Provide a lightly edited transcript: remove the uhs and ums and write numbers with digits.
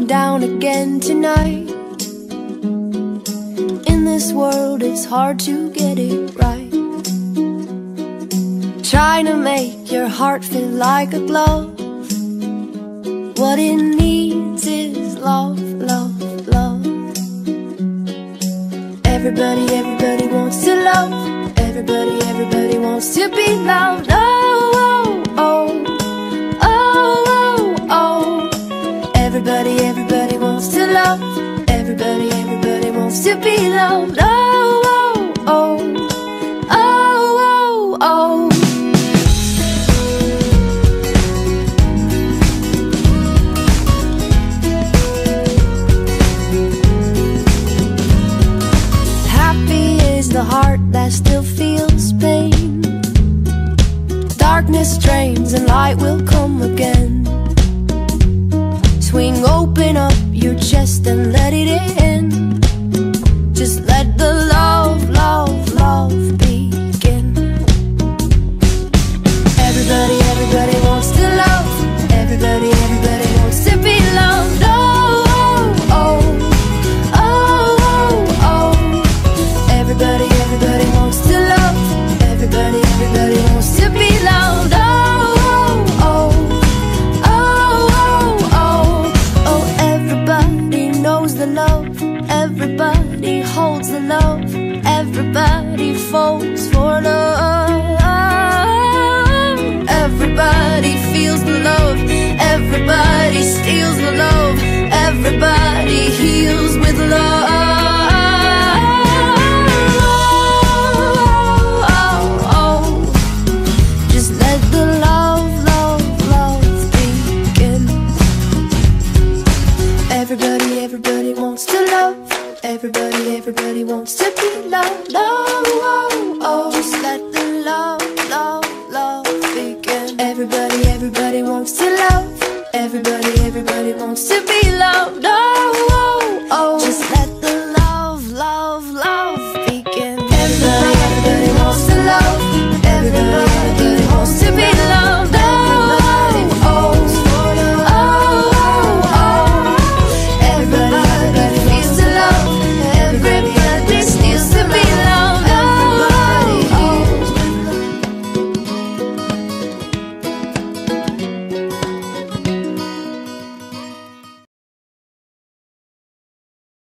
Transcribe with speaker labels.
Speaker 1: feeling down again tonight. In this world it's hard to get it right. Trying to make your heart feel like a glove. What it needs is love, love, love. Everybody, everybody wants to love. Everybody, everybody wants to be loved. Oh, oh, oh, oh, oh, oh. Everybody, everybody wants to love. Everybody, everybody wants to be loved. Oh, oh, oh, oh, oh, oh. The heart that still feels pain. Darkness drains and light will come again. Swing open up your chest and let it in. Just let the love, love, love begin. Everybody, everybody wants to love. Everybody, everybody wants to be loved. Oh, oh, oh. Everybody, everybody wants to love. Everybody, everybody wants to be loved. Oh, oh, oh, oh, oh, oh. Everybody knows the love. Everybody holds the love. Everybody falls for love. Everybody feels the love. Everybody steals the love. Everybody heals with love. Everybody, everybody wants to love. Everybody, everybody wants to be loved. Oh, oh, oh. Just let the love, love, love begin. Everybody, everybody wants to love. Everybody, everybody wants to be loved. Oh, oh, oh.